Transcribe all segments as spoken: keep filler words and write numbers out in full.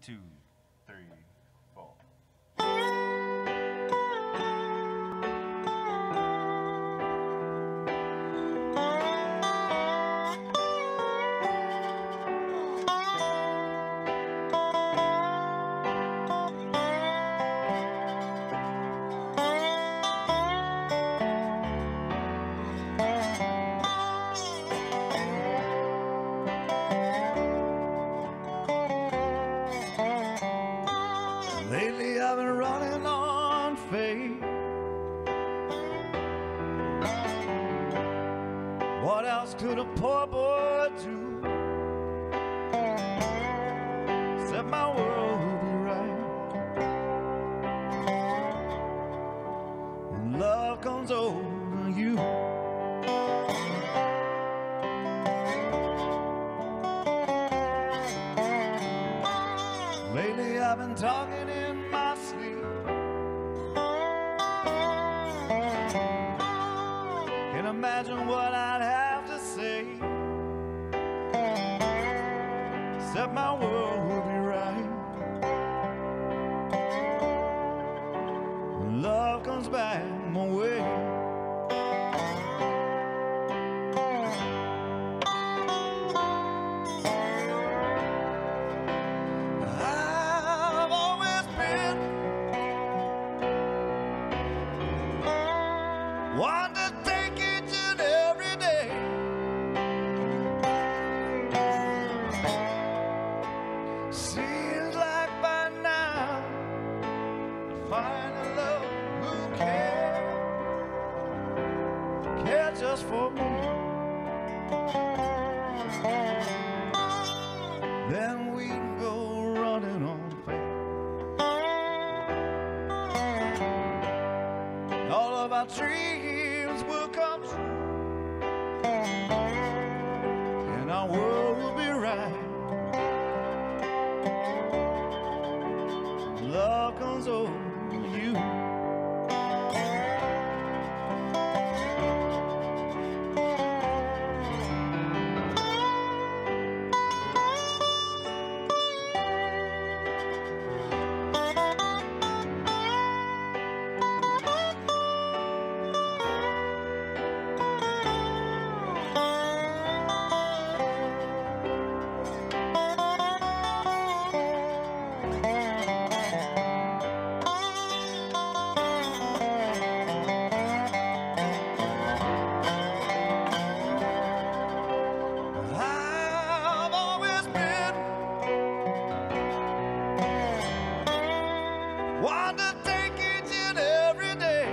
two, three, four. Lately I've been running on faith. What else could a poor boy do? Said my world will be right when love comes over you. Lately I've been talking in my sleep. Can't imagine what I'd have to say. Except my world will be right when love comes back my way. Want to take each and every day. Seems like by now I find a love who cares, cares just for me. Then we can go running on faith. All of our dreams will come true, and our world will be right. Love comes over you. Want to take each and every day.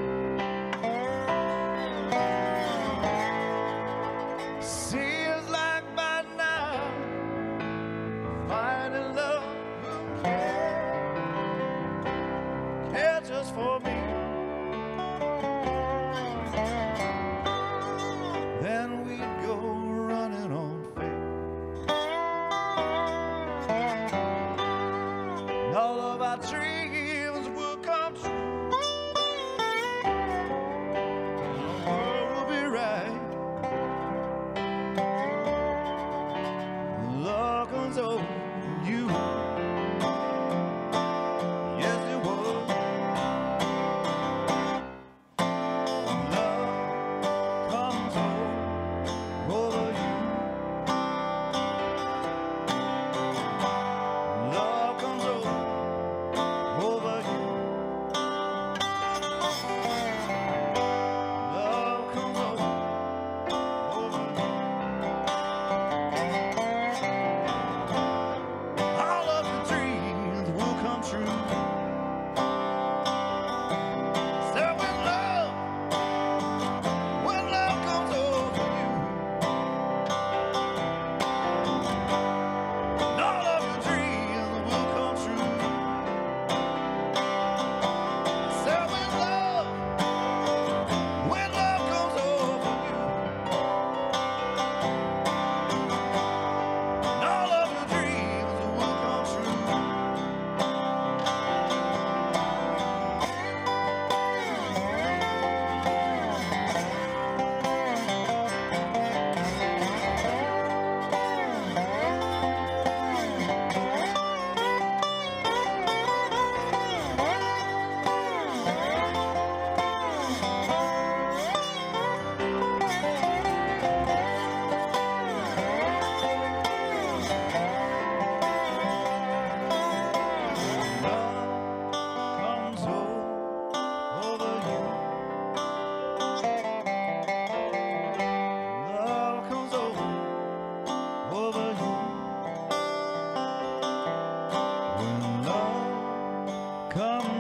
Seems like by now finding love who cares, cares just for me. Then we go running on faith. And all of our dreams will come true. The world will be right. Love comes over you. Yes, it will. Love comes over you. Love comes over come